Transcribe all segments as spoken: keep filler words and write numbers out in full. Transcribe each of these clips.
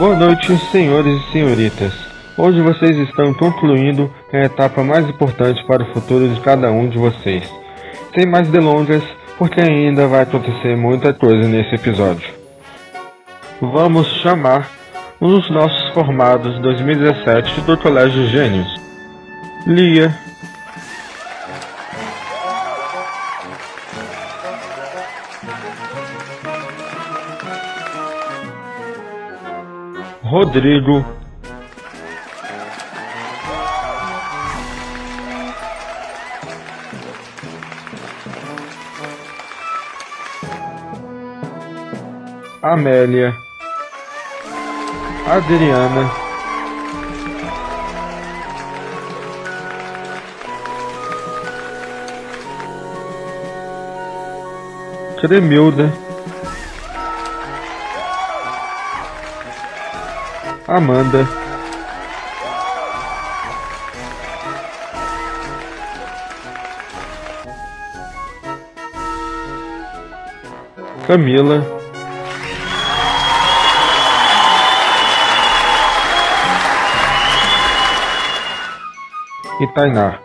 Boa noite, senhores e senhoritas. Hoje vocês estão concluindo a etapa mais importante para o futuro de cada um de vocês. Sem mais delongas, porque ainda vai acontecer muita coisa nesse episódio. Vamos chamar um dos nossos formados dois mil e dezessete do Colégio Gênios. Lia. Rodrigo. Amélia. Adriana. Cremilda. Amanda. Camila. E Tainá.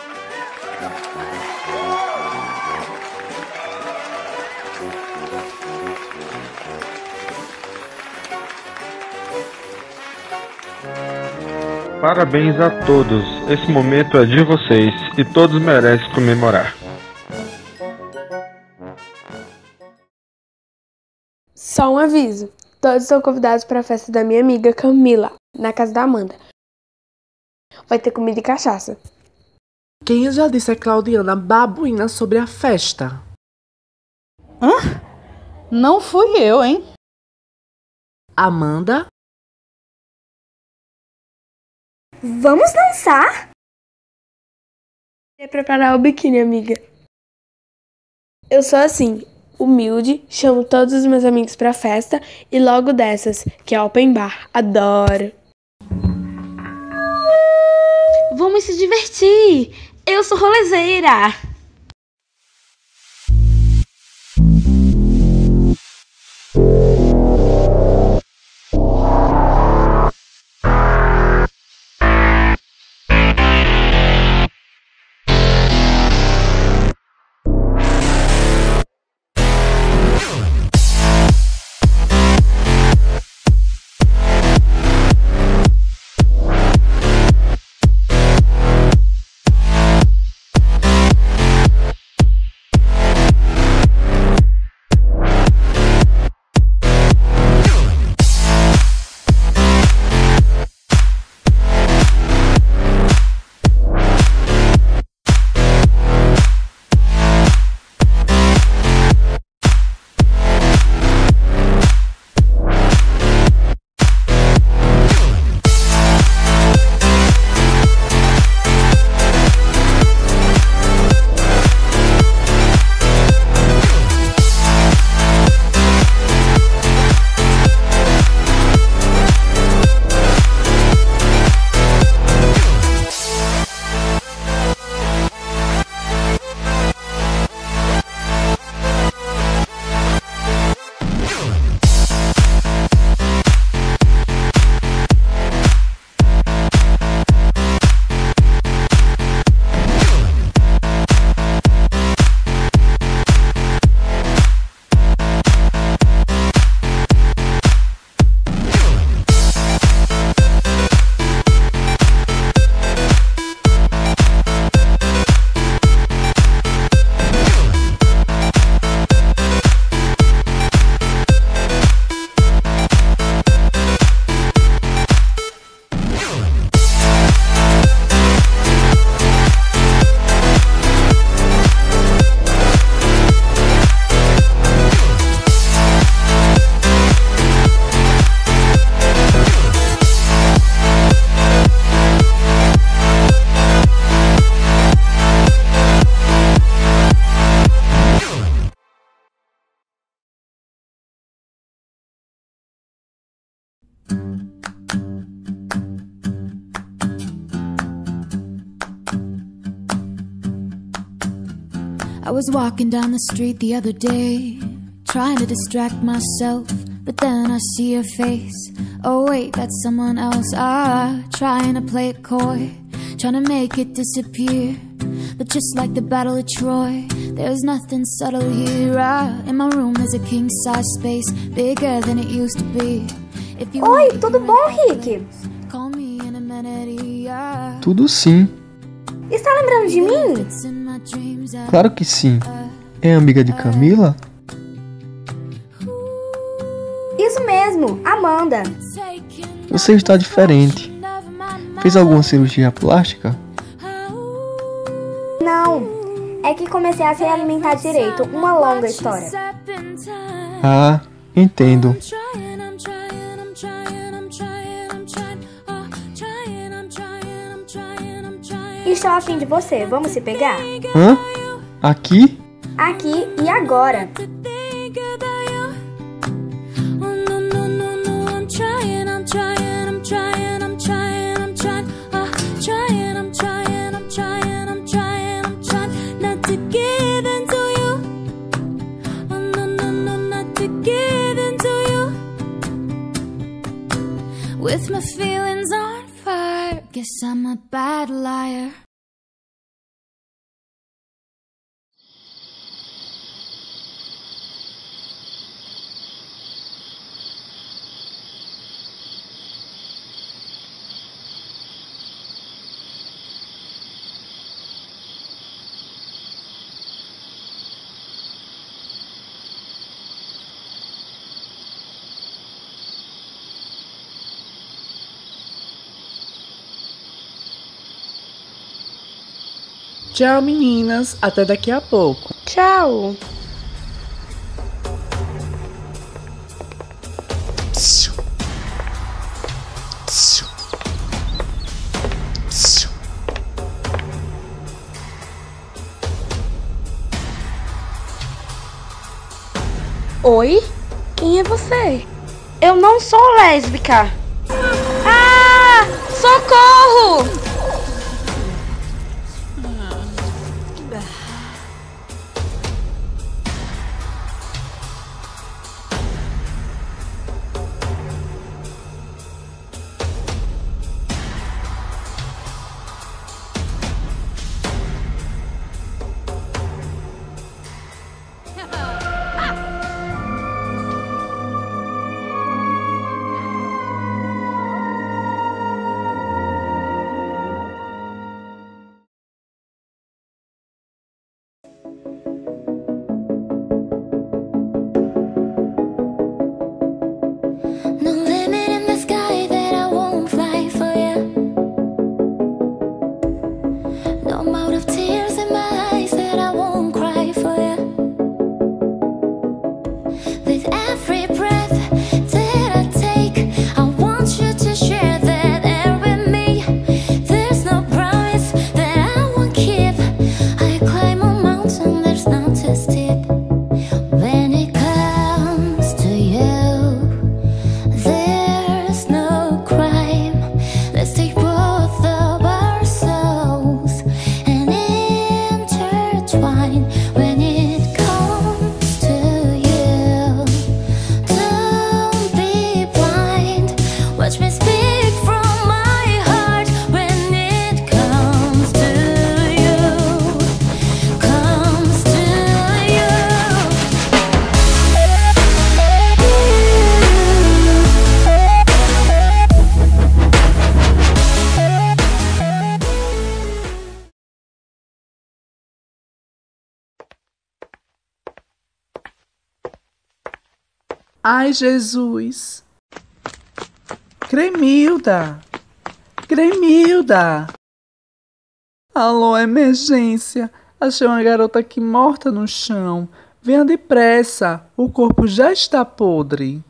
Parabéns a todos, esse momento é de vocês e todos merecem comemorar. Só um aviso, todos são convidados para a festa da minha amiga Camila, na casa da Amanda. Vai ter comida e cachaça. Quem já disse a Claudiana babuína sobre a festa? Hã? Não fui eu, hein? Amanda? Vamos dançar? É preparar o biquíni, amiga. Eu sou assim, humilde, chamo todos os meus amigos pra festa e logo dessas, que é open bar. Adoro. Vamos se divertir! Eu sou rolezeira! I was walking down the street the other day, trying to distract myself But then I see your face. Oh wait, that's someone else. Ah, trying to play it coy, trying to make it disappear. But just like the Battle of Troy, there's nothing subtle here. Ah, in my room there's a king-size space, bigger than it used to be. If you Oi, tudo bom, Rick? Call me an amenity. Ah, Tudo sim, Está lembrando de mim? it's in my dreams. Ah, claro que sim. É amiga de Camila? Isso mesmo, Amanda. Você está diferente. Fez alguma cirurgia plástica? Não, é que comecei a se alimentar direito. Uma longa história. Ah, entendo. Estou afim de você, vamos se pegar? Hã? Aqui? Aqui e agora. With my feelings on fire, guess I'm a bad liar. Tchau, meninas. Até daqui a pouco. Tchau. Oi? Quem é você? Eu não sou lésbica. Ah! Socorro! No limit in the sky that I won't fly for you. No amount of tears in my eyes that I won't cry for you. With every breath that I take, I want you to share that air with me. There's no promise that I won't keep. I climb a mountain that's not too steep. When it comes to you, there's no crime. Let's take both of our souls and intertwine. When it comes to you, don't be blind. Watch me speak from my heart. When it comes to you, comes to you. Ai, Jesus. Cremilda. Cremilda. Alô, emergência. Achei uma garota aqui morta no chão. Venha depressa. O corpo já está podre.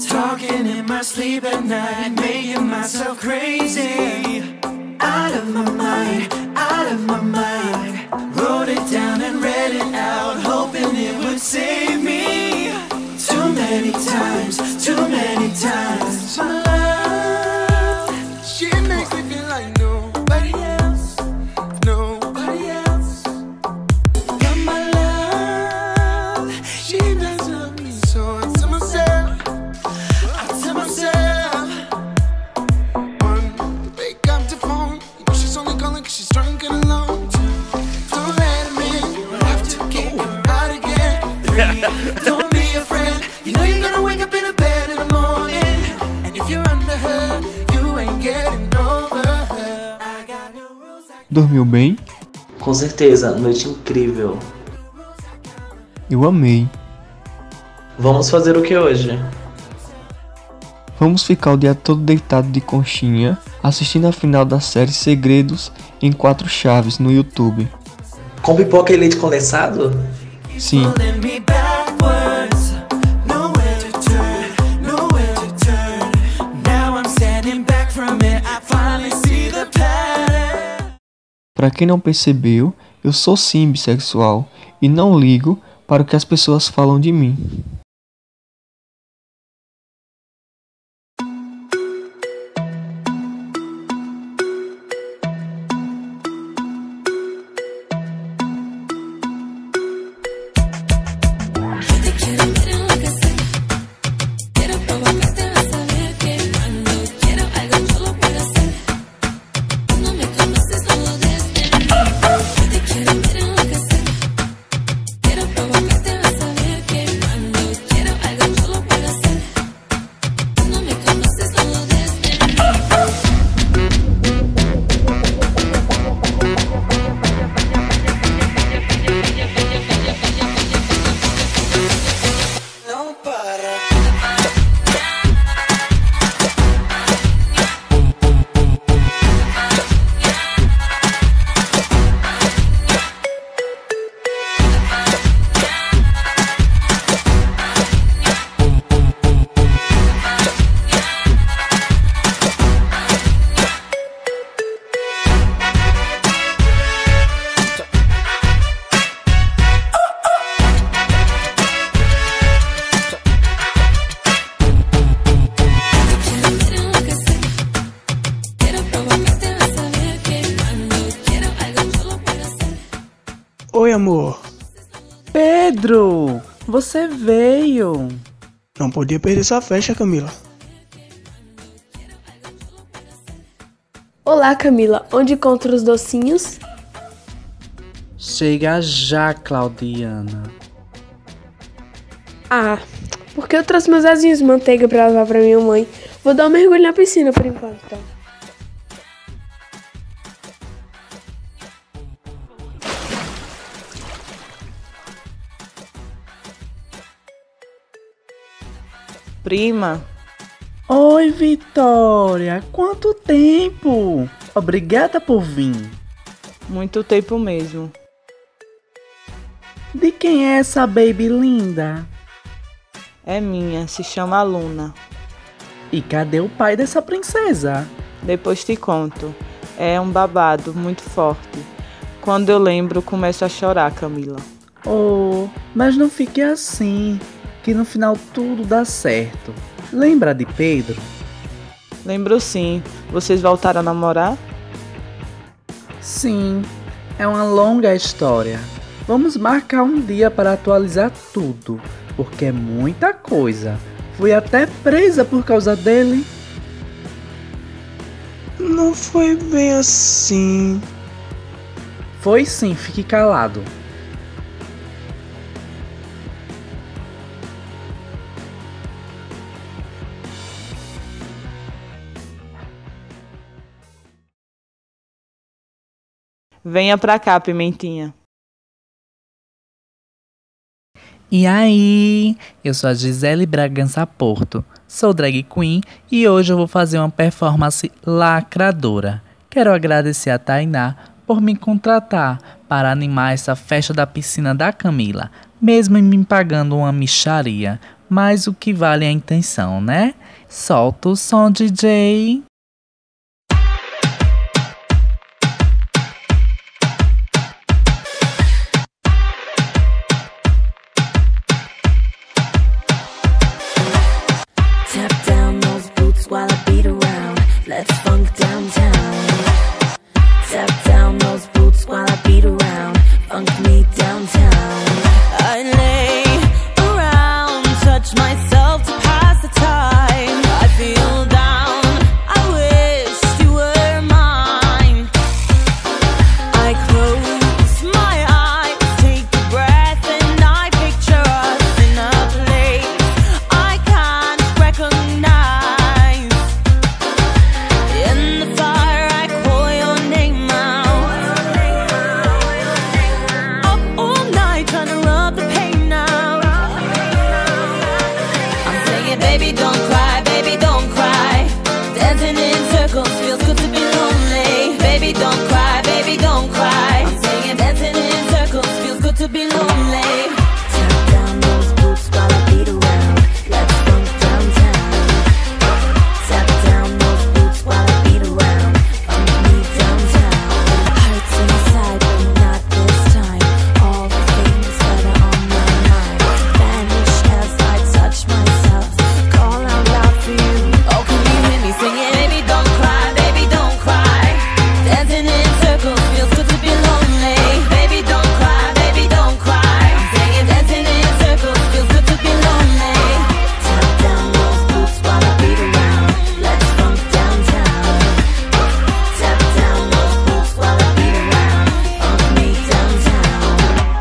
Talking in my sleep at night, making myself crazy. Out of my mind, out of my mind. Wrote it down and read it out, hoping it would save me. Too many times, too many times. My love, she makes me feel like nobody else, nobody else. Got my love, she does love me, so I tell myself, I tell myself. One, pick up the phone, you know she's only calling 'cause she's drunk and alone. Two, don't let him in, you have to kick him out again. Three, don't be a friend, you know you're gonna wake up in a bed in the morning. And if you're under her, you ain't getting over her. I got no rules. Dormiu bem? Com certeza, noite incrível. Eu amei. Vamos fazer o que hoje? Vamos ficar o dia todo deitado de conchinha, assistindo a final da série Segredos em Quatro Chaves no YouTube. Com pipoca e leite condensado? Sim. Pulling me backwards, nowhere to turn, nowhere to turn. Now I'm standing back from it, I finally see the pattern. Pra quem não percebeu, eu sou sim bissexual e não ligo para o que as pessoas falam de mim. Oi, amor. Pedro, você veio. Não podia perder essa festa, Camila. Olá, Camila. Onde encontro os docinhos? Chega já, Claudiana. Ah, porque eu trouxe meus asinhos de manteiga pra levar pra minha mãe. Vou dar um mergulho na piscina por enquanto, então. Prima. Oi, Vitória. Quanto tempo? Obrigada por vir. Muito tempo mesmo. De quem é essa baby linda? É minha, se chama Luna. E cadê o pai dessa princesa? Depois te conto. É um babado muito forte. Quando eu lembro, começo a chorar, Camila. Oh, mas não fique assim, que no final tudo dá certo. Lembra de Pedro? Lembro sim. Vocês voltaram a namorar? Sim, é uma longa história. Vamos marcar um dia para atualizar tudo, porque é muita coisa. Fui até presa por causa dele. Não foi bem assim. Foi sim, fique calado. Venha pra cá, Pimentinha. E aí, eu sou a Gisele Bragança Porto, sou drag queen e hoje eu vou fazer uma performance lacradora. Quero agradecer a Tainá por me contratar para animar essa festa da piscina da Camila, mesmo me pagando uma mixaria. Mas o que vale é a intenção, né? Solta o som, D J. Tap down those boots while I beat around. Let's funk downtown. Tap down those boots while I beat around. Funk me downtown. I lay around, touch myself to pass the time. I feel down, I wish you were mine. I close my eyes, take a breath, and I picture us in a place I can't recognize. In the fire I call your name out. Up all night trying to rub the pain out. I'm saying, baby, don't cry, baby, don't cry. Dancing in circles feels good to be lonely. Baby, don't cry, baby, don't cry. I'm saying, dancing in circles feels good to be lonely. Tap down those boots while I beat around. Let's funk downtown. Tap down those boots while I beat around. Funk me downtown. Hurts inside, but not this time. All the things that are on my mind vanish as I touch myself. Call out loud for you. Oh, can you hear me singing? Baby, don't cry, baby, don't cry. Dancing in circles feels good to be lonely. Baby, don't cry, baby, don't cry. I'm saying, dancing in circles feels good to be lonely. Tap down those boots while I beat around. Let's funk downtown. Tap down those boots while I beat around. Funk me downtown.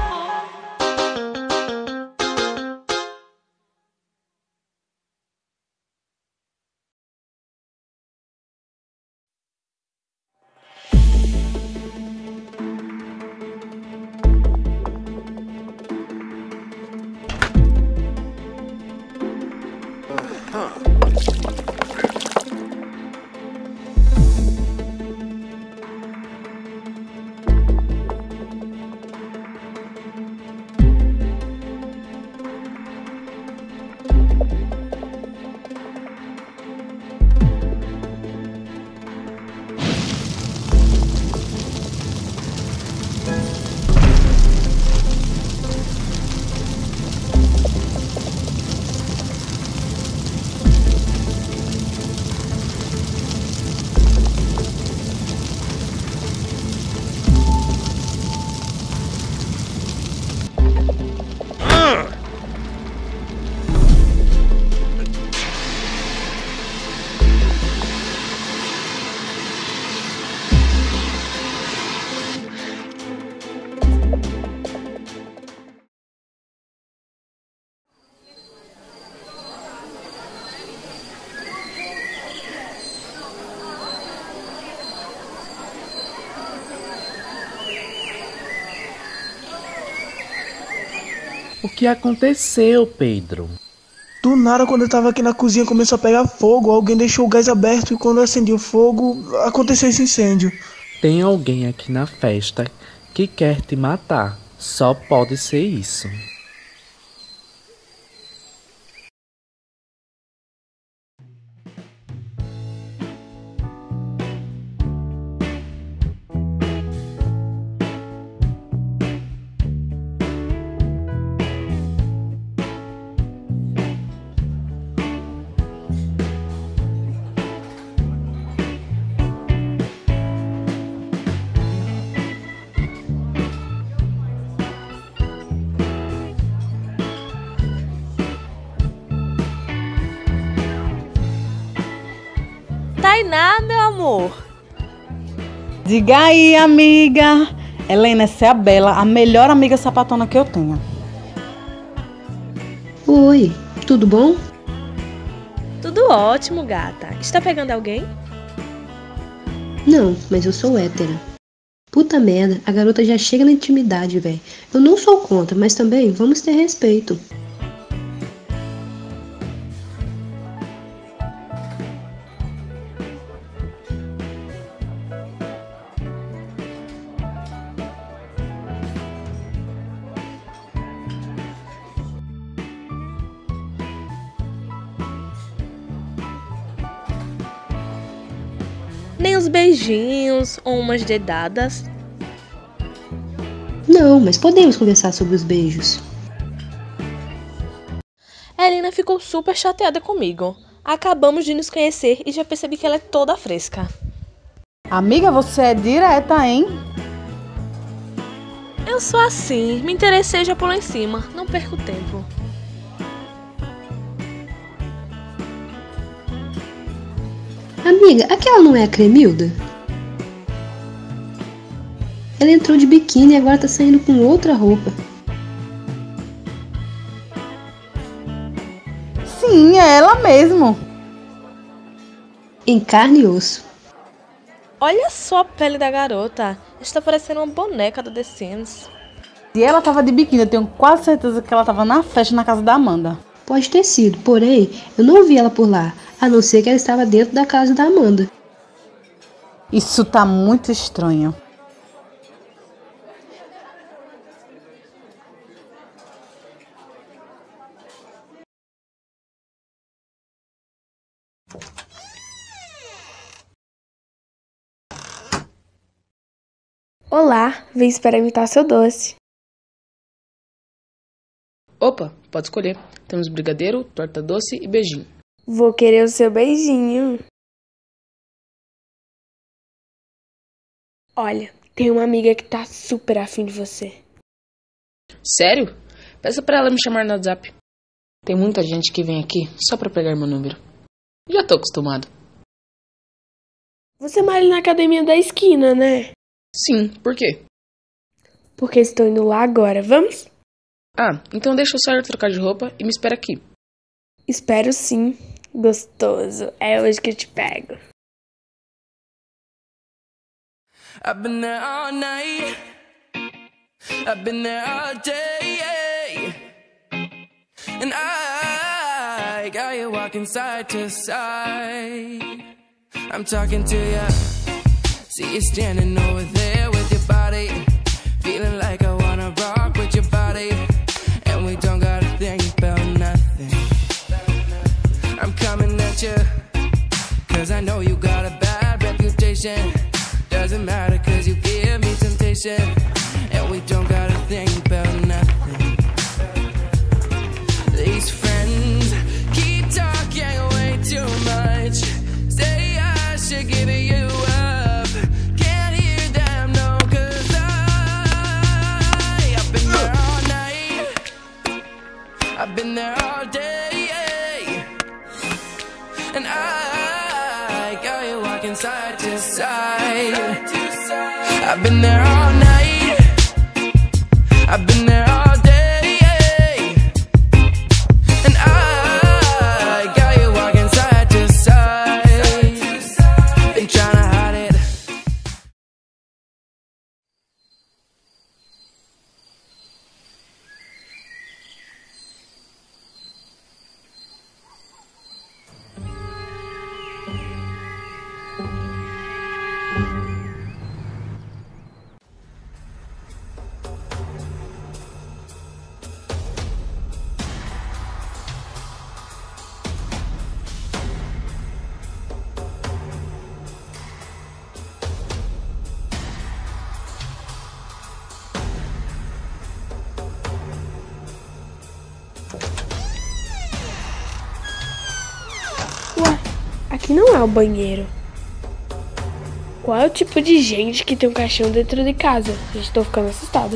O que aconteceu, Pedro? Do nada, quando eu tava aqui na cozinha, começou a pegar fogo. Alguém deixou o gás aberto e quando eu acendi o fogo, aconteceu esse incêndio. Tem alguém aqui na festa que quer te matar. Só pode ser isso. Tainá, meu amor. Diga aí, amiga. Helena, essa é a Bela, a melhor amiga sapatona que eu tenho. Oi, tudo bom? Tudo ótimo, gata. Está pegando alguém? Não, mas eu sou hétera. Puta merda, a garota já chega na intimidade, velho. Eu não sou contra, mas também vamos ter respeito. Nem os beijinhos ou umas dedadas? Não, mas podemos conversar sobre os beijos. A Helena ficou super chateada comigo. Acabamos de nos conhecer e já percebi que ela é toda fresca. Amiga, você é direta, hein? Eu sou assim, me interessei já pulou em cima, não perco tempo. Amiga, aquela não é a Cremilda? Ela entrou de biquíni e agora tá saindo com outra roupa. Sim, é ela mesmo. Em carne e osso. Olha só a pele da garota. Está parecendo uma boneca do The Sims. Se ela tava de biquíni, eu tenho quase certeza que ela tava na festa na casa da Amanda. Pode ter sido, porém, eu não vi ela por lá, a não ser que ela estava dentro da casa da Amanda. Isso tá muito estranho. Olá, vim experimentar seu doce. Opa, pode escolher. Temos brigadeiro, torta doce e beijinho. Vou querer o seu beijinho. Olha, tem uma amiga que tá super afim de você. Sério? Peça pra ela me chamar no WhatsApp. Tem muita gente que vem aqui só pra pegar meu número. Já tô acostumado. Você malha na academia da esquina, né? Sim, por quê? Porque estou indo lá agora, vamos? Ah, então deixa eu sair trocar de roupa e me espera aqui. Espero sim. Gostoso. É hoje que eu te pego. I've been there all night. I've been there all day. And I got you walking side to side. I'm talking to ya. See you standing over there with your body. Feeling like I wanna rock with your body. And we don't gotta think about nothing. I'm coming at you, cause I know you got a bad reputation. Doesn't matter cause you give me temptation. And we don't gotta think about nothing. These friends keep talking way too much. Say I should give you up. Can't hear them, no, cause I I've been there all night. I've been there all day. And I got you walking side to side. I've been there all night. I've been there all day. And I got you walking side to side. Been trying to hide it. Ué, aqui não é o banheiro. Qual é o tipo de gente que tem um caixão dentro de casa? Já estou ficando assustada.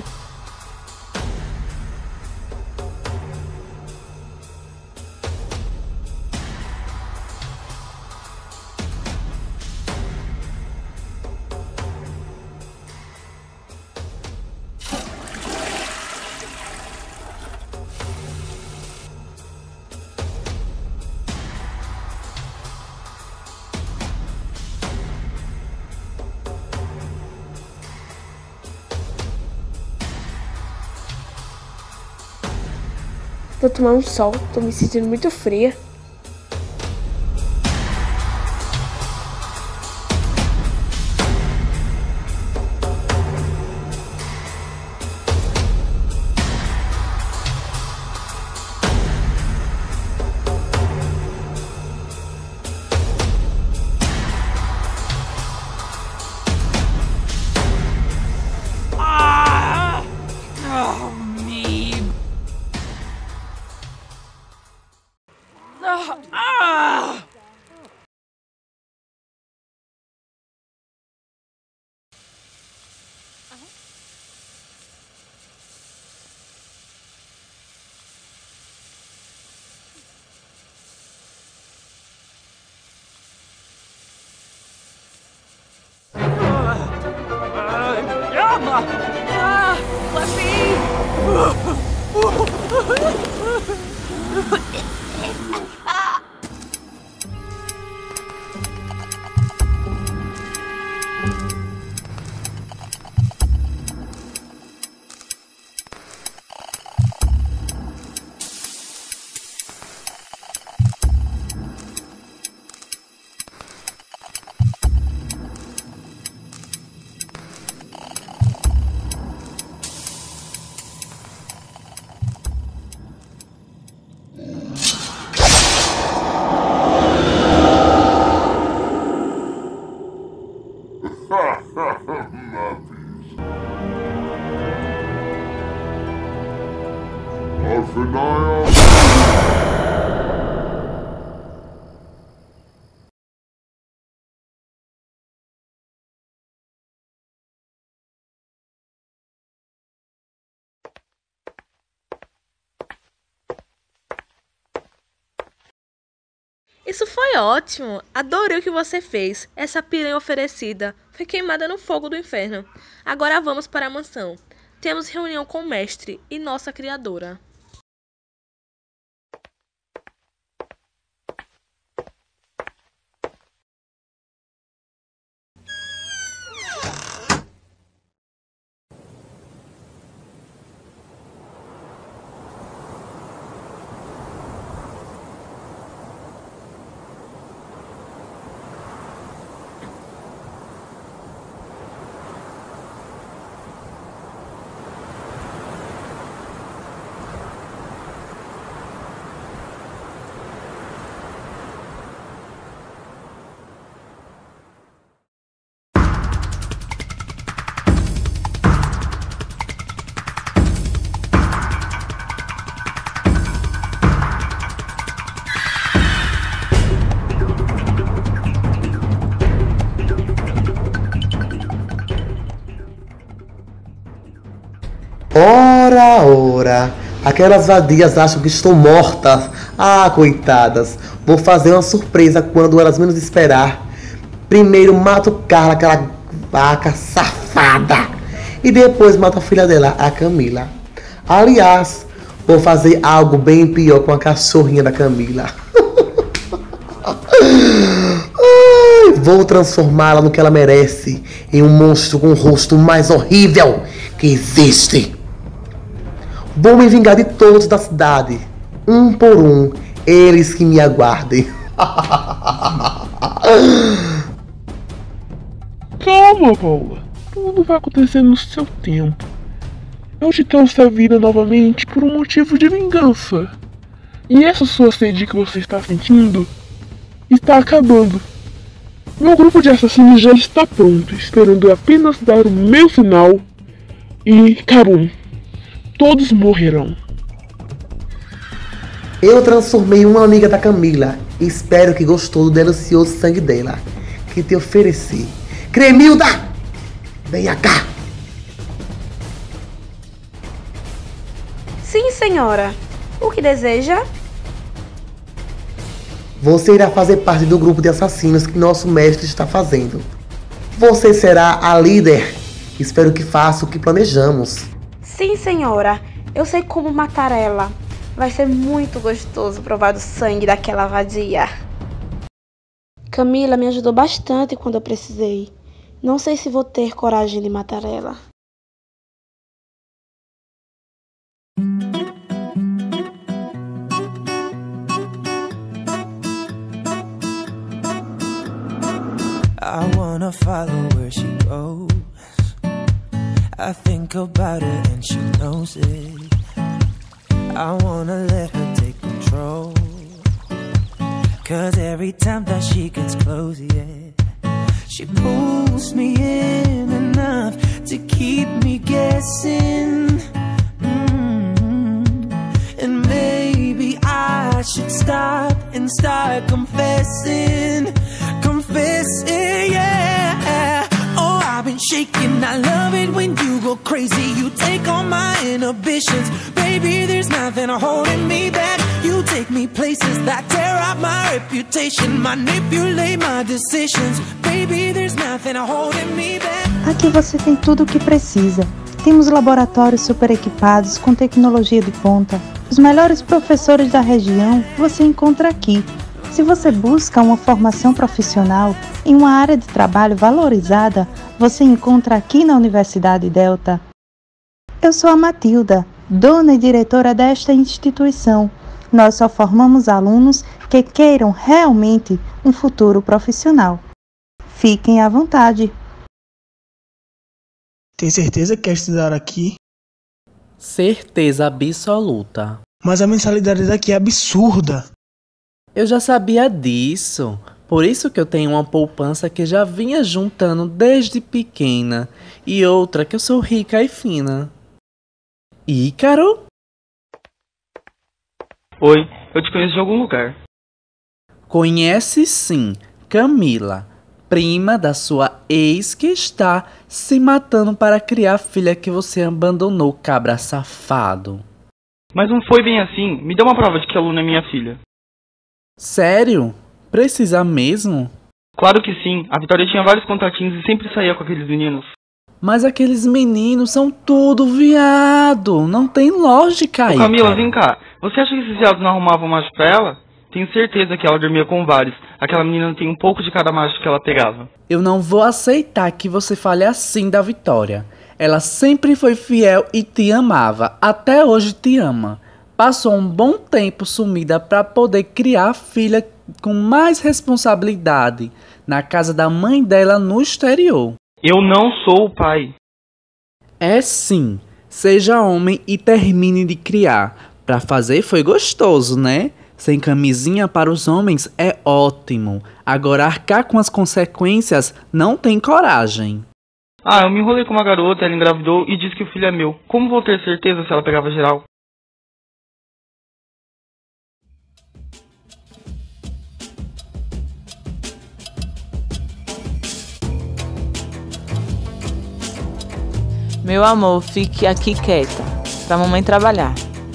Vou tomar um sol, tô me sentindo muito fria. fogo assim! Isso foi ótimo! Adorei o que você fez. Essa piranha oferecida foi queimada no fogo do inferno. Agora vamos para a mansão. Temos reunião com o mestre e nossa criadora. Ora, ora, aquelas vadias acham que estou morta. Ah, coitadas. Vou fazer uma surpresa quando elas menos esperar. Primeiro mato Carla, aquela vaca safada. E depois mato a filha dela, a Camila. Aliás, vou fazer algo bem pior com a cachorrinha da Camila. Ai, vou transformá-la no que ela merece, em um monstro com o rosto mais horrível que existe. Vou me vingar de todos da cidade, um por um, eles que me aguardem. Calma, Paula. Tudo vai acontecer no seu tempo. Eu te trouxe a vida novamente por um motivo de vingança. E essa sua sede que você está sentindo está acabando. Meu grupo de assassinos já está pronto, esperando apenas dar o meu sinal e cabum. Todos morrerão. Eu transformei uma amiga da Camila. Espero que gostou do delicioso sangue dela que te ofereci. Cremilda! Venha cá! Sim, senhora. O que deseja? Você irá fazer parte do grupo de assassinos que nosso mestre está fazendo. Você será a líder. Espero que faça o que planejamos. Sim, senhora. Eu sei como matar ela. Vai ser muito gostoso provar do sangue daquela vadia. Camila me ajudou bastante quando eu precisei. Não sei se vou ter coragem de matar ela. I wanna follow where she goes. I think about her and she knows it. I wanna let her take control. Cause every time that she gets close, yeah, she pulls me in enough to keep me guessing. Mm-hmm. And maybe I should stop and start confessing. Confessing, yeah. Oh, I've been shaking. I love it when you go crazy. You take all my inhibitions. Baby, there's nothing holding me back. You take me places that tear up my reputation. Manipulate my decisions. Baby, there's nothing holding me back. Aqui você tem tudo o que precisa. Temos laboratórios super equipados com tecnologia de ponta. Os melhores professores da região você encontra aqui. Se você busca uma formação profissional em uma área de trabalho valorizada, você encontra aqui na Universidade Delta. Eu sou a Matilda, dona e diretora desta instituição. Nós só formamos alunos que queiram realmente um futuro profissional. Fiquem à vontade. Tem certeza que quer estudar aqui? Certeza absoluta. Mas a mensalidade daqui é absurda. Eu já sabia disso. Por isso que eu tenho uma poupança que já vinha juntando desde pequena. E outra que eu sou rica e fina. Ícaro? Oi, eu te conheço de algum lugar. Conhece sim, Camila, prima da sua ex que está se matando para criar a filha que você abandonou, cabra safado. Mas não foi bem assim. Me dê uma prova de que a Luna é minha filha. Sério? Precisa mesmo? Claro que sim. A Vitória tinha vários contatinhos e sempre saía com aqueles meninos. Mas aqueles meninos são tudo viado. Não tem lógica aí. Ô Camila, vem cá. Você acha que esses viados não arrumavam macho pra ela? Tenho certeza que ela dormia com vários. Aquela menina tem um pouco de cada macho que ela pegava. Eu não vou aceitar que você fale assim da Vitória. Ela sempre foi fiel e te amava. Até hoje te ama. Passou um bom tempo sumida para poder criar a filha com mais responsabilidade na casa da mãe dela no exterior. Eu não sou o pai. É sim. Seja homem e termine de criar. Pra fazer foi gostoso, né? Sem camisinha para os homens é ótimo. Agora arcar com as consequências não tem coragem. Ah, eu me enrolei com uma garota, ela engravidou e disse que o filho é meu. Como vou ter certeza se ela pegava geral? Meu amor, fique aqui quieta, pra mamãe trabalhar.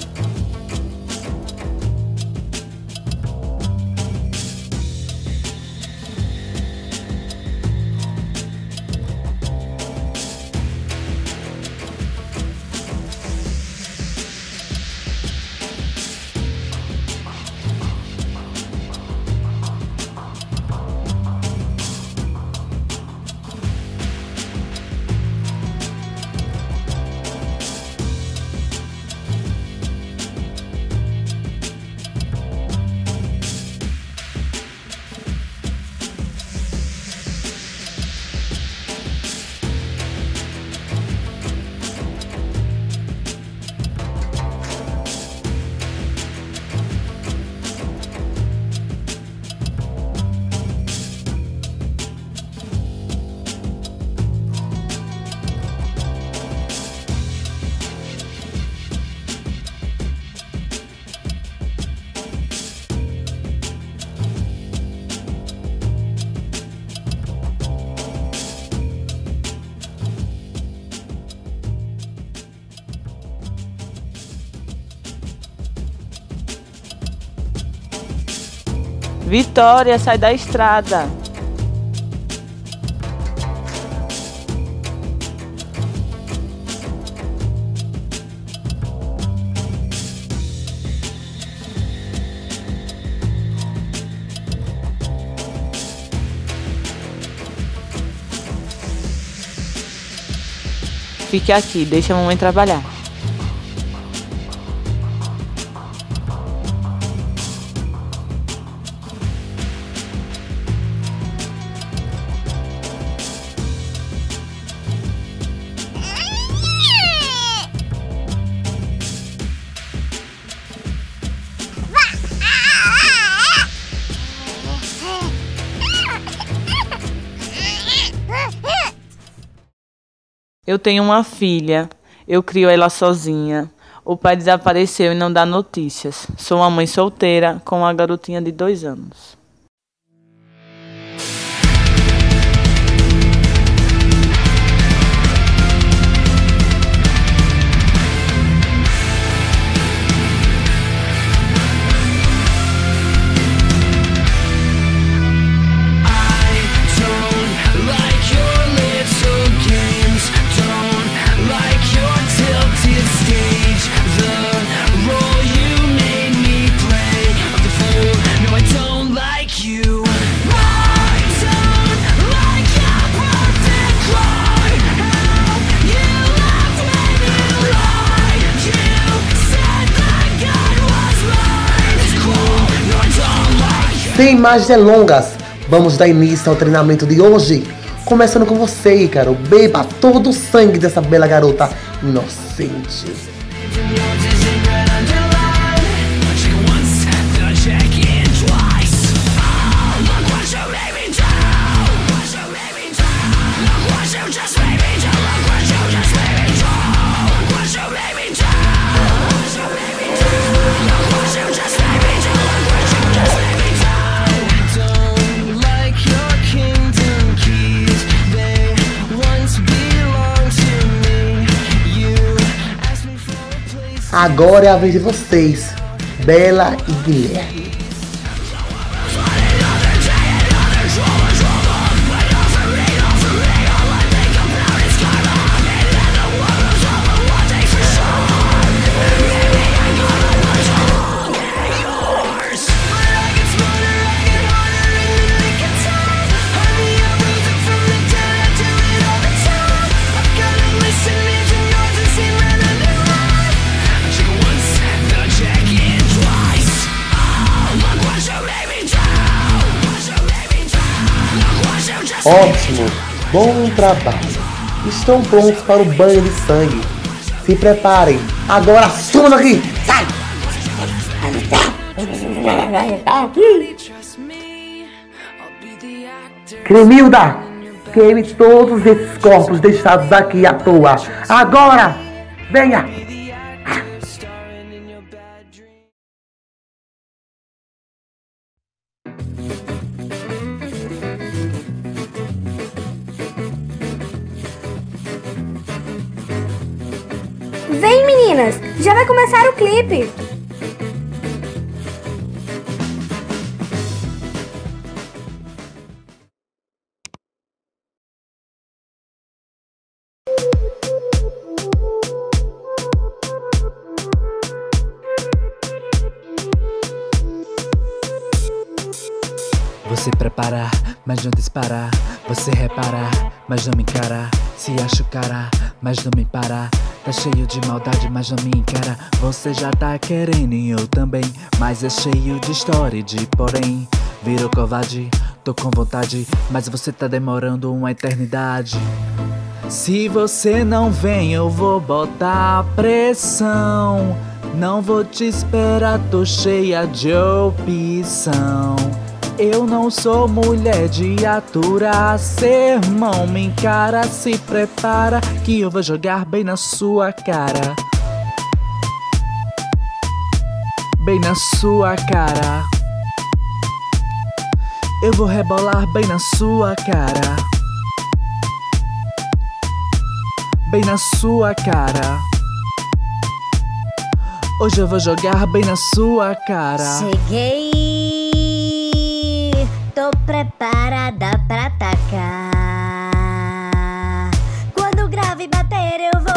Vitória, sai da estrada. Fique aqui, deixa a mamãe trabalhar. Eu tenho uma filha, eu crio ela sozinha. O pai desapareceu e não dá notícias. Sou uma mãe solteira com uma garotinha de dois anos. Don't like your little games, don't like your sem mais delongas, vamos dar início ao treinamento de hoje. Começando com você, Ícaro. Beba todo o sangue dessa bela garota inocente. Agora é a vez de vocês, Bela e Guilherme. Ótimo, bom trabalho. Estão prontos para o banho de sangue. Se preparem. Agora suma daqui. Sai! Cremilda, queime todos esses corpos deixados aqui à toa. Agora, venha! Vem, meninas! Já vai começar o clipe! Você preparar, mas não disparar. Você reparar, mas não me encarar. Se acha o cara, mas não me parar. Tá cheio de maldade, mas não me encara. Você já tá querendo e eu também, mas é cheio de história e de porém. Virou covarde, tô com vontade, mas você tá demorando uma eternidade. Se você não vem, eu vou botar pressão. Não vou te esperar, tô cheia de opção. Eu não sou mulher de aturar sermão. Me encara, se prepara, que eu vou jogar bem na sua cara. Bem na sua cara. Eu vou rebolar bem na sua cara. Bem na sua cara. Hoje eu vou jogar bem na sua cara. Cheguei, tô preparada pra atacar. Quando o grave bater eu vou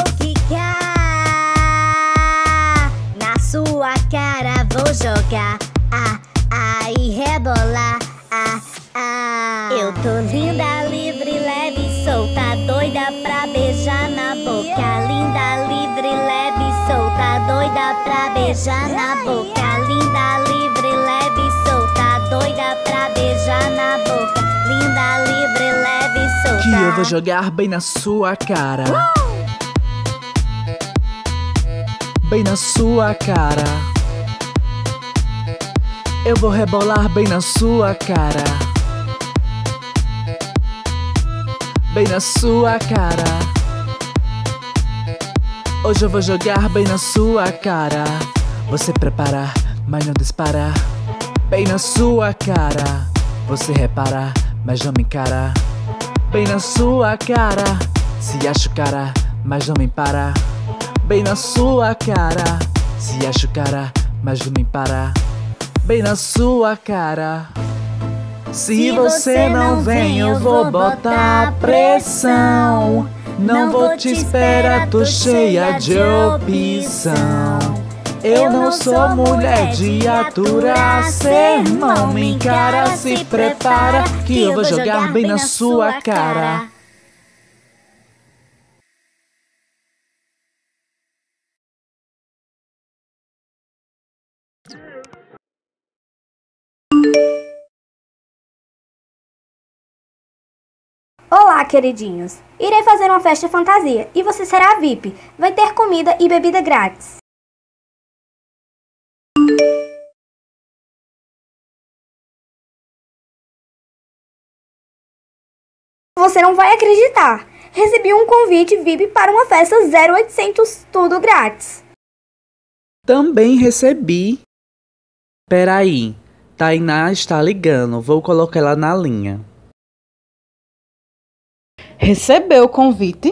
quicar. Na sua cara vou jogar, ah, ah, e rebolar, ah, ah. Eu tô linda, livre, leve, solta, doida pra beijar na boca. Linda, livre, leve, solta, doida pra beijar na boca. Linda, livre, leve, solta, doida pra beijar na boca. Linda, livre, leve, solta. Que eu vou jogar bem na sua cara. Uh! Bem na sua cara. Eu vou rebolar bem na sua cara. Bem na sua cara. Hoje eu vou jogar bem na sua cara. Você preparar, mas não disparar. Bem na sua cara. Você reparar, mas não me encarar. Bem na sua cara. Se acha o cara, mas não me parar. Bem na sua cara. Se acha o cara, mas não me parar. Bem na sua cara. Se você não vem, eu vou botar pressão. Não vou te esperar, tô cheia de opção. Eu não sou mulher de aturar sermão. Me encara, se prepara, que eu vou jogar bem na sua cara. queridinhos. Irei fazer uma festa fantasia e você será V I P. Vai ter comida e bebida grátis. Você não vai acreditar. Recebi um convite V I P para uma festa zero oitocentos, tudo grátis. Também recebi. Peraí, Tainá está ligando, vou colocar ela na linha. Recebeu o convite?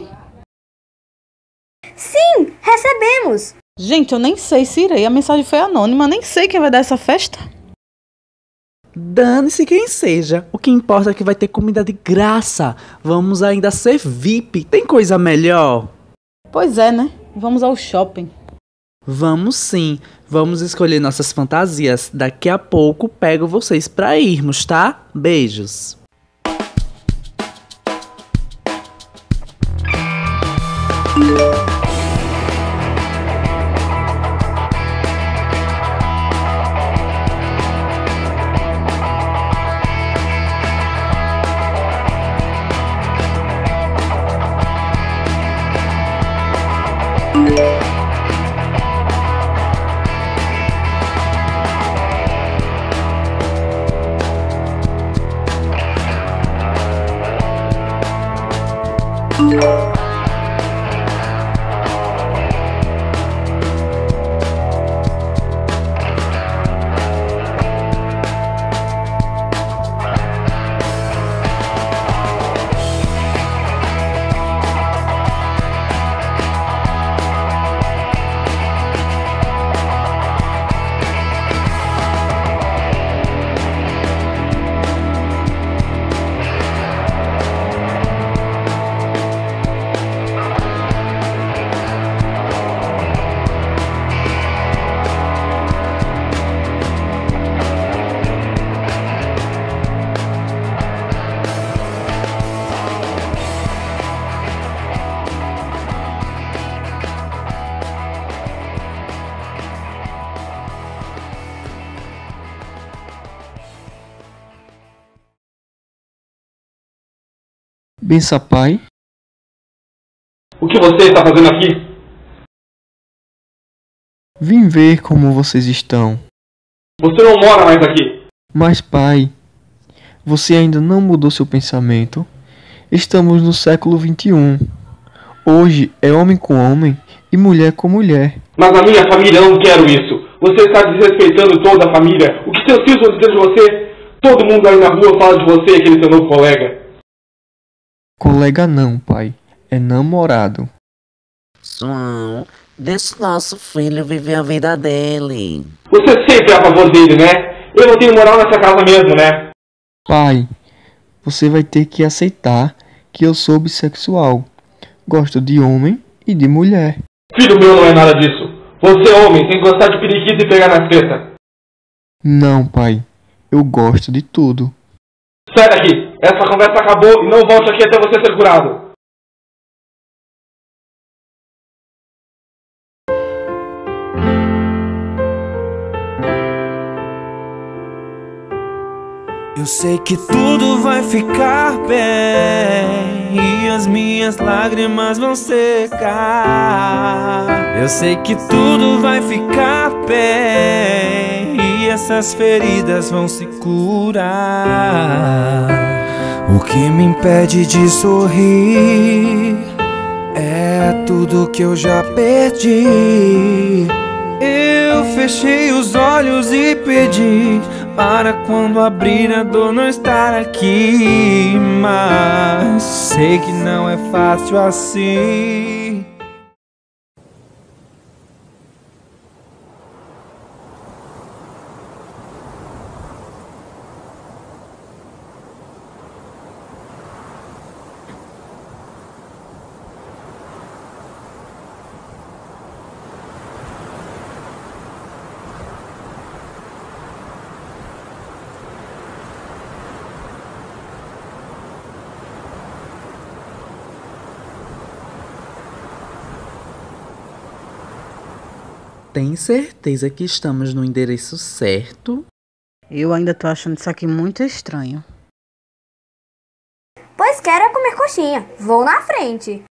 Sim, recebemos. Gente, eu nem sei se irei, a mensagem foi anônima, nem sei quem vai dar essa festa. Dane-se quem seja, o que importa é que vai ter comida de graça. Vamos ainda ser V I P, tem coisa melhor? Pois é, né? Vamos ao shopping. Vamos sim, vamos escolher nossas fantasias. Daqui a pouco pego vocês pra irmos, tá? Beijos. Bença, pai. O que você está fazendo aqui? Vim ver como vocês estão. Você não mora mais aqui. Mas, pai, você ainda não mudou seu pensamento? Estamos no século vinte e um. Hoje é homem com homem e mulher com mulher. Mas na minha família eu não quero isso. Você está desrespeitando toda a família. O que seus filhos vão dizer de você? Todo mundo aí na rua fala de você, aquele seu novo colega. Colega não, pai. É namorado. João, deixa nosso filho viver a vida dele. Você sempre é a favor dele, né? Eu não tenho moral nessa casa mesmo, né? Pai, você vai ter que aceitar que eu sou bissexual. Gosto de homem e de mulher. Filho meu não é nada disso. Você é homem, tem que gostar de periquito e pegar nas tetas. Não, pai. Eu gosto de tudo. Sai daqui. Essa conversa acabou e não volte aqui até você ser curado. Eu sei que tudo vai ficar bem e as minhas lágrimas vão secar. Eu sei que tudo vai ficar bem e essas feridas vão se curar. O que me impede de sorrir é tudo que eu já perdi. Eu fechei os olhos e pedi para quando abrir a dor não estar aqui. Mas sei que não é fácil assim. Tem certeza que estamos no endereço certo? Eu ainda tô achando isso aqui muito estranho. Pois quero é comer coxinha. Vou na frente.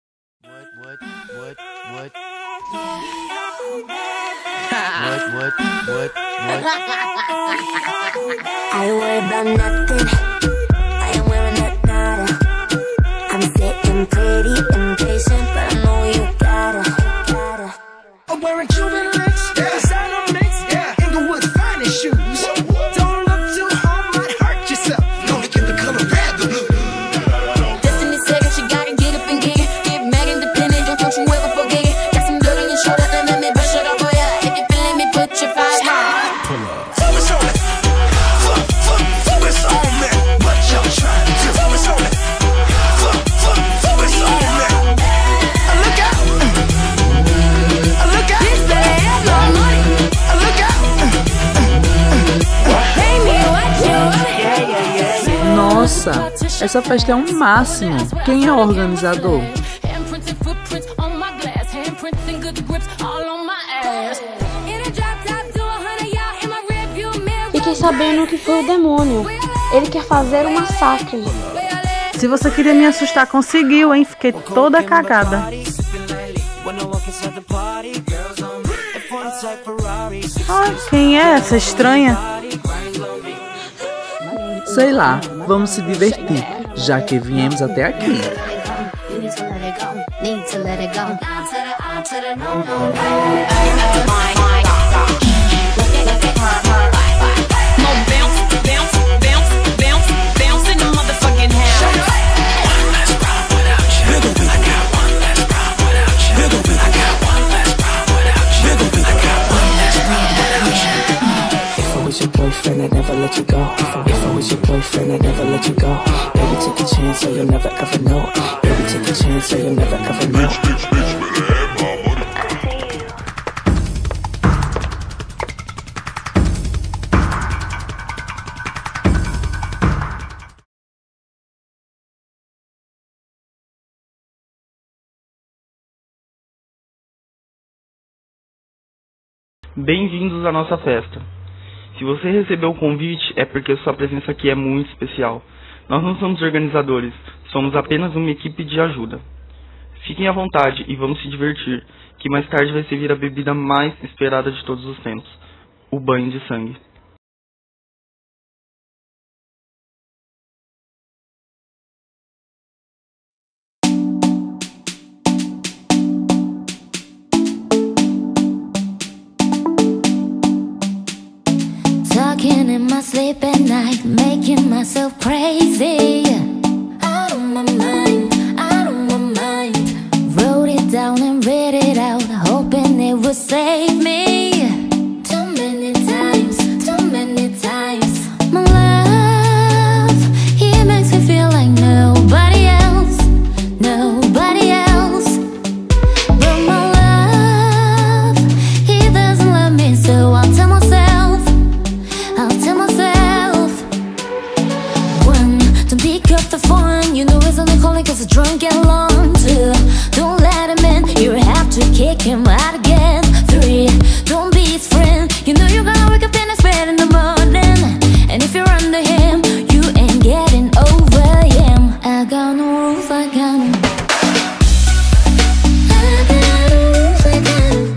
I worry about nothing. I am wearing that nada. I'm sitting pretty impatient, but I know you gotta, gotta. I'm wearing Cuban links, designer mix, Inglewood's finest shoes. Don't look too hard, might hurt yourself. Gonna get the color red, the blue. Destiny second, you gotta get up and get it. Get mad independent, don't, don't you ever forget it. Got some dirt on your shoulder, and let me brush it off for ya. If you feeling me, put your five high. Pull up. Focus on it. Fuck, fuck, focus on me. What y'all trying to do? Focus on it. Fuck, fuck, focus on me. Look out. Look out. This better have no money. Look out. Pay me what you want. Nossa, essa festa é um máximo. Quem é o organizador? Handprints and footprints on my glass. Handprints and good grips all on my ass. In a drop top to a hundred y'all in my rearview mirror. Fiquei sabendo que foi o demônio. Ele quer fazer um massacre. Se você queria me assustar, conseguiu, hein? Fiquei toda cagada. Ai, quem é essa estranha? Sei lá, vamos se divertir, já que viemos até aqui. You need to let it go. Need to let it go. On to the, on to the no, no, no. No bounce, bounce, bounce, bounce, bounce in the motherfucking house. One less problem without you. I got one less problem without you. I got one less problem without you. I got one less problem without you. If I was your boyfriend, I'd never let you go. If I was your boyfriend, I'd never let you go. Baby, take a chance, so you'll never ever know. Baby, take a chance, so you'll never ever know. Bem-vindos à nossa festa. Se você recebeu o convite, é porque sua presença aqui é muito especial. Nós não somos organizadores, somos apenas uma equipe de ajuda. Fiquem à vontade e vamos se divertir, que mais tarde vai servir a bebida mais esperada de todos os tempos, o banho de sangue. Talking in my sleep at night, making myself crazy. Out of my mind, out of my mind. Wrote it down and read it out, hoping it would save me. Too many times, too many times. My love, he makes me feel like nobody else, nobody else. But my love, he doesn't love me, so I'll tell myself, I'll tell myself. One, don't pick up the phone. You know he's only calling cause the drunk get along. Two, don't let him in. You have to kick him out again. Three, don't be his friend. You know you're gonna wake up in his bed in the morning. And if you're under him, you ain't getting over him. I got no rules, I got no. I got no rules, I got no.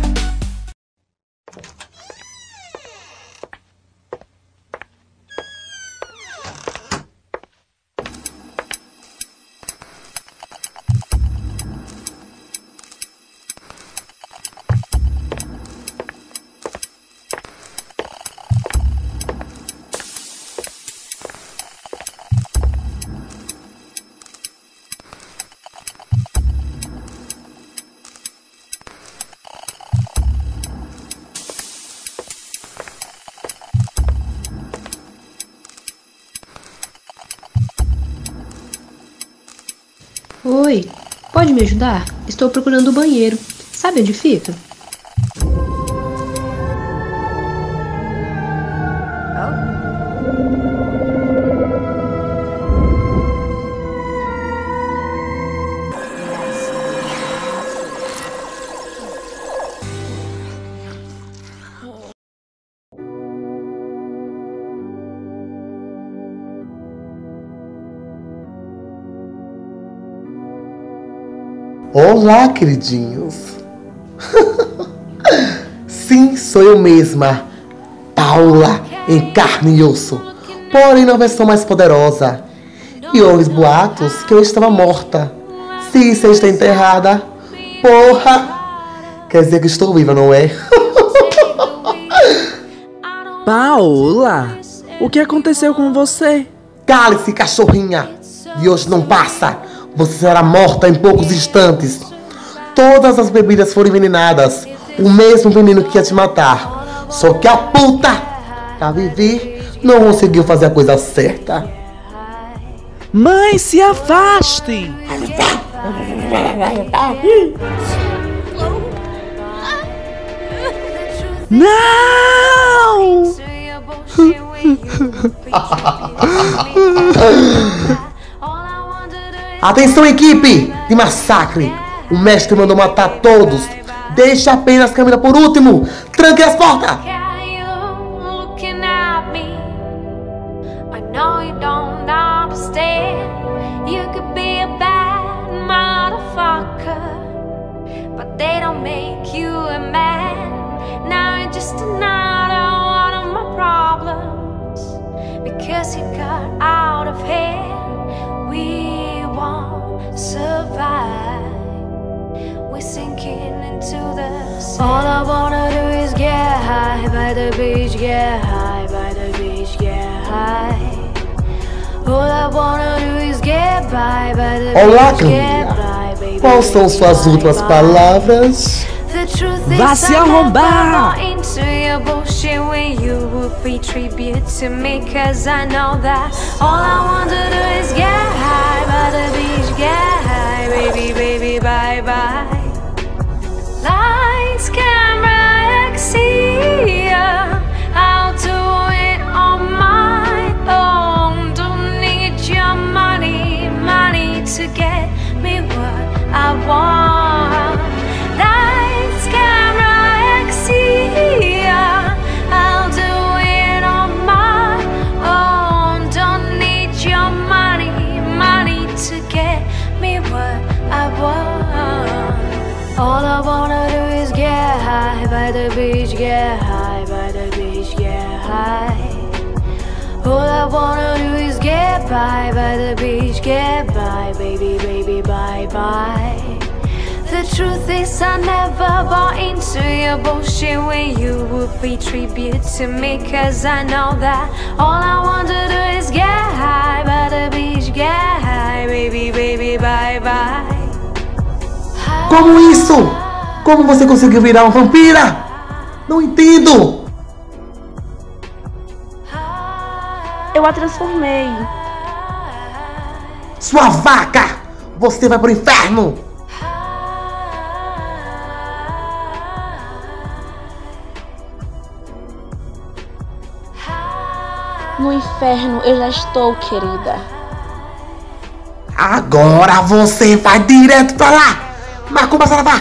Oi, pode me ajudar? Estou procurando o banheiro. Sabe onde fica? Olá, queridinhos. Sim, sou eu mesma, Paula, em carne e osso, porém na versão mais poderosa. E houve os boatos que eu estava morta. Se você está enterrada, porra, quer dizer que estou viva, não é? Paola, o que aconteceu com você? Cale-se, cachorrinha. De hoje não passa. Você será morta em poucos instantes. Todas as bebidas foram envenenadas. O mesmo veneno que ia te matar. Só que a puta, a Vivi, não conseguiu fazer a coisa certa. Mãe, se afaste! Não! Atenção, equipe de massacre. O mestre mandou matar todos. Deixa apenas Camila por último. Tranque as portas. Because you got out of hand, we won't survive. We're sinking into the sea. All I wanna do is get high by the beach, get high by the beach, get high. All I wanna do is get by by the Olá, beach, get by, Camila. baby. Quais são suas últimas palavras? Vá se arrombar! Into your bullshit when you would pay tribute to me, cause I know that all I want to do is get high by the beach, get high, baby, baby, bye bye. Lights, camera, Exia, I'll do it on my own. Don't need your money, money to get me what I want. Lights, camera, Exia, I'll do it on my own. Don't need your money, money to get me what I want. All I wanna do is get high by the beach, get high by the beach, get high. All I wanna do is get by by the beach, get by, baby, baby, bye bye. The truth is I never bought into your bullshit when you would pay tribute to me, cause I know that all I want to do is get high by the beach, get high, baby, baby, bye bye. Como isso? Como você conseguiu virar uma vampira? Não entendo. Eu a transformei. Sua vaca! Você vai pro inferno! No inferno eu já estou, querida. Agora você vai direto pra lá! Macumba Saravá!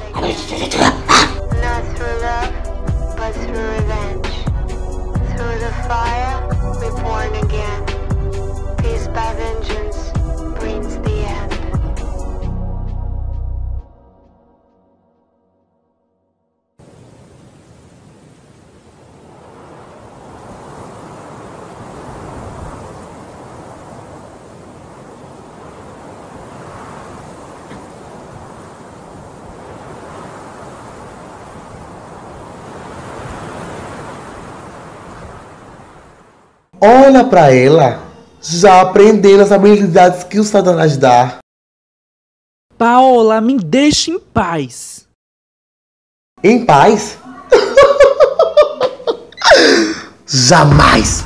Olha pra ela, já aprendendo as habilidades que o Satanás dá. Paola, me deixe em paz. Em paz? Jamais!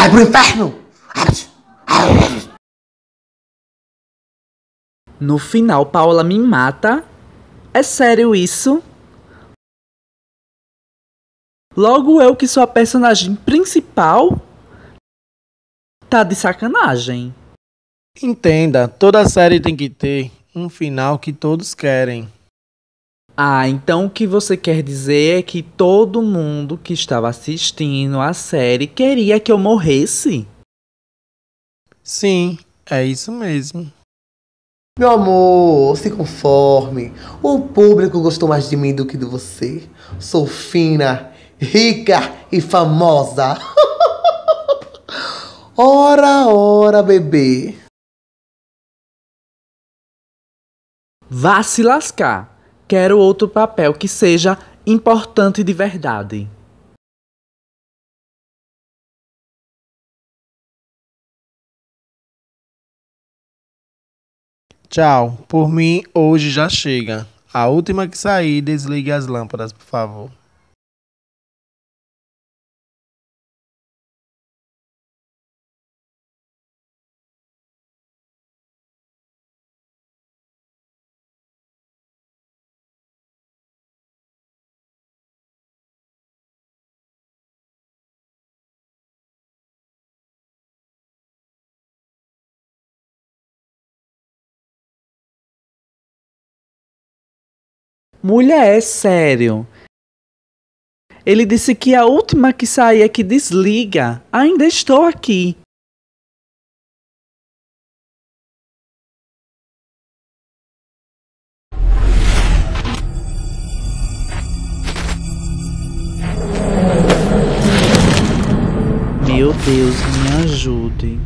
Vai pro inferno! No final, Paula me mata? É sério isso? Logo eu que sou a personagem principal? Tá de sacanagem. Entenda, toda série tem que ter um final que todos querem. Ah, então o que você quer dizer é que todo mundo que estava assistindo a série queria que eu morresse? Sim, é isso mesmo. Meu amor, se conforme. O público gostou mais de mim do que de você. Sou fina, rica e famosa. Ora, ora, bebê. Vá se lascar. Quero outro papel que seja importante de verdade. Tchau. Por mim, hoje já chega. A última que sair, desligue as lâmpadas, por favor. Mulher, é sério. Ele disse que a última que sair é que desliga. Ainda estou aqui. Meu Deus, me ajude.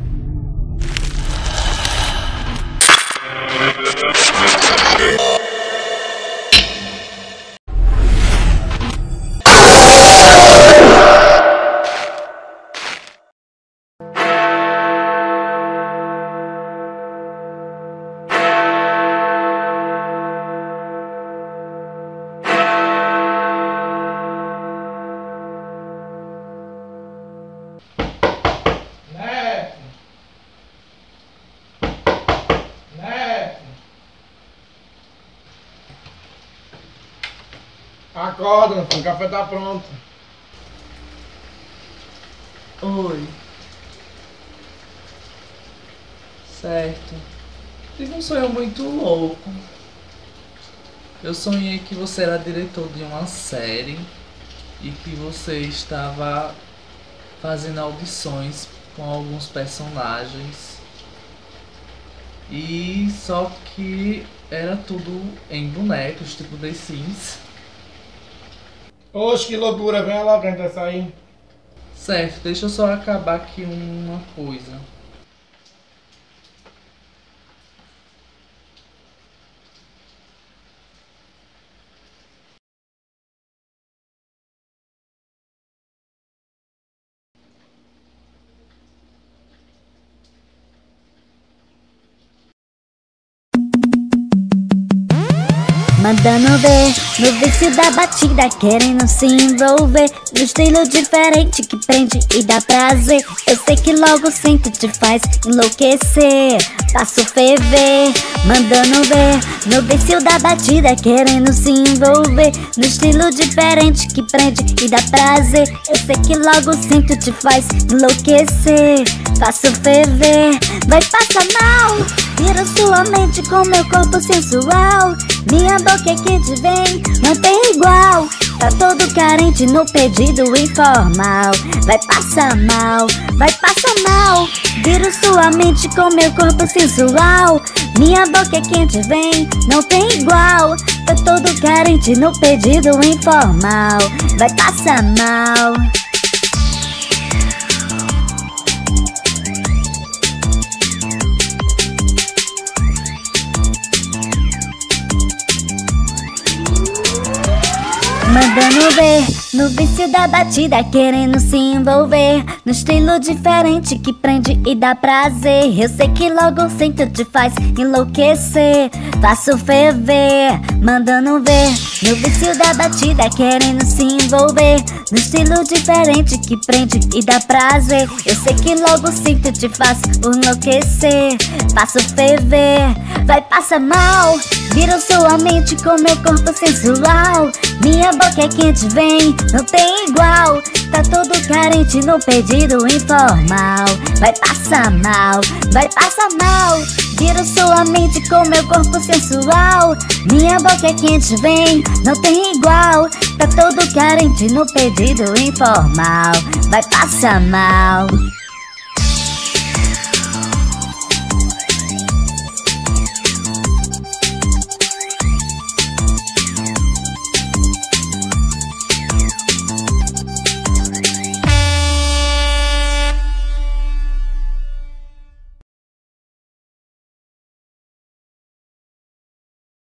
Acorda, meu filho, o café tá pronto. Oi. Certo. Tive um sonho muito louco. Eu sonhei que você era diretor de uma série e que você estava fazendo audições com alguns personagens. E só que era tudo em bonecos, tipo The Sims. Oxe, que loucura, venha logo, a gente vai sair. Certo, deixa eu só acabar aqui uma coisa. Mandando ver, no vício da batida, querendo se envolver no estilo diferente que prende e dá prazer. Eu sei que logo sinto te faz enlouquecer, faço ferver. Mandando ver, no vício da batida, querendo se envolver no estilo diferente que prende e dá prazer. Eu sei que logo sinto te faz enlouquecer, faço ferver. Vai passar mal, vira sua mente com meu corpo sensual. Minha boca é quente, vem, não tem igual. Tá todo carente no pedido informal. Vai passar mal, vai passar mal. Viro sua mente com meu corpo sensual. Minha boca é quente, vem, não tem igual. Tá todo carente no pedido informal. Vai passar mal. Mandando ver, no vício da batida, querendo se envolver no estilo diferente que prende e dá prazer. Eu sei que logo sinto te faz enlouquecer, faço ferver. Mandando ver, No vício da batida querendo se envolver, no estilo diferente que prende e dá prazer. Eu sei que logo sinto, te faço enlouquecer, faço ferver, vai passar mal. Viro sua mente com meu corpo sensual. Minha boca é quente, vem, não tem igual. Tá todo carente no pedido informal. Vai passar mal, vai passar mal. Viro sua mente com meu corpo sensual. Minha boca é quente, vem, não tem igual. Tá todo carente no pedido informal. Vai passar mal.